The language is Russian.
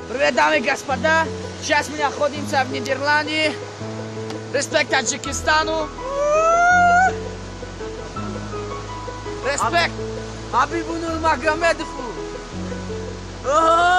Привет, дамы и господа. Сейчас мы находимся в Нидерланде. Респект Таджикистану. Респект. Habibu Nurmagomedov.